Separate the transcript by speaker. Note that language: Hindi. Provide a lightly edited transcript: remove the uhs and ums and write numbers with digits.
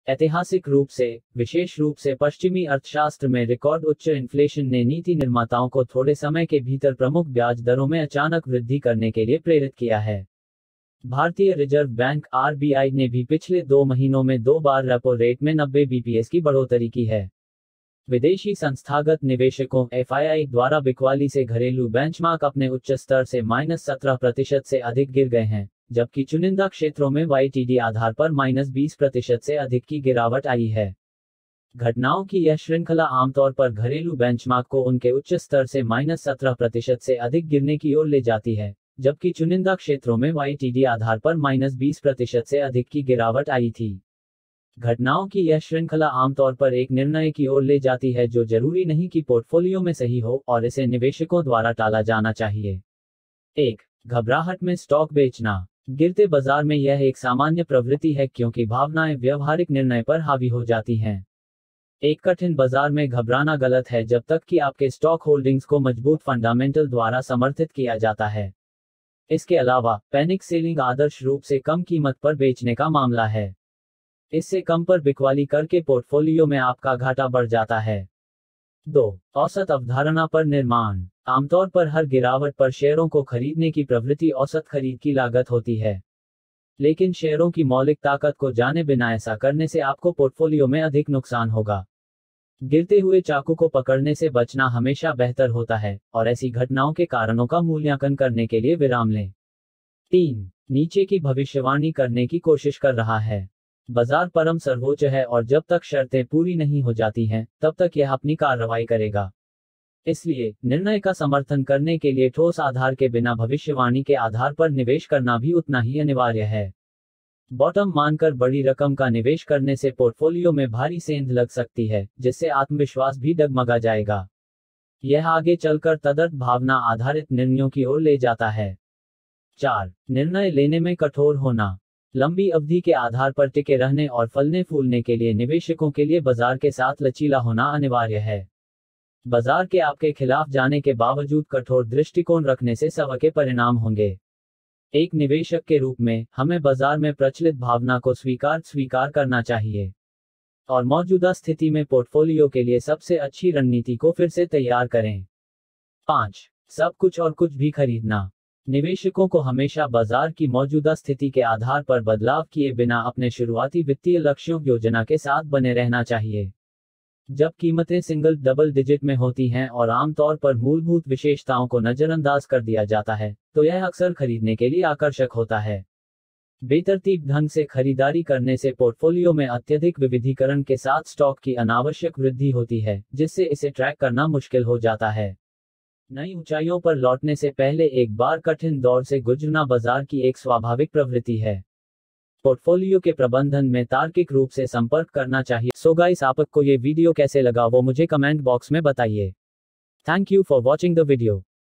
Speaker 1: ऐतिहासिक रूप से, विशेष रूप से पश्चिमी अर्थशास्त्र में रिकॉर्ड उच्च इन्फ्लेशन ने नीति निर्माताओं को थोड़े समय के भीतर प्रमुख ब्याज दरों में अचानक वृद्धि करने के लिए प्रेरित किया है। भारतीय रिजर्व बैंक (आरबीआई) ने भी पिछले 2 महीनों में 2 बार रेपो रेट में 90 बीपीएस की बढ़ोतरी की है। विदेशी संस्थागत निवेशकों (एफआईआई) द्वारा बिकवाली से घरेलू बेंचमार्क अपने उच्च स्तर से -17% से अधिक गिर गए हैं, जबकि चुनिंदा क्षेत्रों में वाईटीडी आधार पर -20% से अधिक की गिरावट आई है। घटनाओं की यह श्रृंखला आमतौर पर घरेलू बेंचमार्क को उनके उच्च स्तर से -17% से अधिक गिरने की ओर ले जाती है, जबकि चुनिंदा क्षेत्रों में वाईटीडी आधार पर -20% से अधिक की गिरावट आई थी। घटनाओं की यह श्रृंखला आमतौर पर एक निर्णय की ओर ले जाती है जो जरूरी नहीं कि पोर्टफोलियो में सही हो, और इसे निवेशकों द्वारा टाला जाना चाहिए। 1. घबराहट में स्टॉक बेचना। गिरते बाजार में यह एक सामान्य प्रवृत्ति है क्योंकि भावनाएं व्यवहारिक निर्णय पर हावी हो जाती हैं। एक कठिन बाजार में घबराना गलत है जब तक कि आपके स्टॉक होल्डिंग्स को मजबूत फंडामेंटल द्वारा समर्थित किया जाता है। इसके अलावा, पैनिक सेलिंग आदर्श रूप से कम कीमत पर बेचने का मामला है। इससे कम पर बिकवाली करके पोर्टफोलियो में आपका घाटा बढ़ जाता है। 2. औसत अवधारणा पर निर्माण। आमतौर पर हर गिरावट पर शेयरों को खरीदने की प्रवृत्ति औसत खरीद की लागत होती है। लेकिन शेयरों की मौलिक ताकत को जाने बिना ऐसा करने से आपको पोर्टफोलियो में अधिक नुकसान होगा। गिरते हुए चाकू को पकड़ने से बचना हमेशा बेहतर होता है, और ऐसी घटनाओं के कारणों का मूल्यांकन करने के लिए विराम लें। 3. नीचे की भविष्यवाणी करने की कोशिश कर रहा है। बाजार परम सर्वोच्च है और जब तक शर्तें पूरी नहीं हो जाती हैं, तब तक यह अपनी कार्रवाई करेगा। इसलिए, निर्णय का समर्थन करने के लिए ठोस आधार के बिना भविष्यवाणी के आधार पर निवेश करना भी उतना ही अनिवार्य है। बॉटम मानकर बड़ी रकम का निवेश करने से पोर्टफोलियो में भारी सेंध लग सकती है, जिससे आत्मविश्वास भी डगमगा जाएगा। यह आगे चलकर तदर्थ भावना आधारित निर्णयों की ओर ले जाता है। 4. निर्णय लेने में कठोर होना। लंबी अवधि के आधार पर टिके रहने और फलने फूलने के लिए निवेशकों के लिए बाजार के साथ लचीला होना अनिवार्य है। बाजार के आपके खिलाफ जाने के बावजूद कठोर दृष्टिकोण रखने से सबके परिणाम होंगे। एक निवेशक के रूप में, हमें बाजार में प्रचलित भावना को स्वीकार करना चाहिए और मौजूदा स्थिति में पोर्टफोलियो के लिए सबसे अच्छी रणनीति को फिर से तैयार करें। 5. सब कुछ और कुछ भी खरीदना। निवेशकों को हमेशा बाजार की मौजूदा स्थिति के आधार पर बदलाव किए बिना अपने शुरुआती वित्तीय लक्ष्यों की योजना के साथ बने रहना चाहिए। जब कीमतें सिंगल डबल डिजिट में होती हैं और आमतौर पर मूलभूत विशेषताओं को नजरअंदाज कर दिया जाता है, तो यह अक्सर खरीदने के लिए आकर्षक होता है। बेतरतीब ढंग से खरीदारी करने से पोर्टफोलियो में अत्यधिक विविधीकरण के साथ स्टॉक की अनावश्यक वृद्धि होती है, जिससे इसे ट्रैक करना मुश्किल हो जाता है। नई ऊंचाइयों पर लौटने से पहले एक बार कठिन दौर से गुजरना बाजार की एक स्वाभाविक प्रवृत्ति है। पोर्टफोलियो के प्रबंधन में तार्किक रूप से संपर्क करना चाहिए। सो गाइस, आपको ये वीडियो कैसे लगा वो मुझे कमेंट बॉक्स में बताइए। Thank you for watching the video.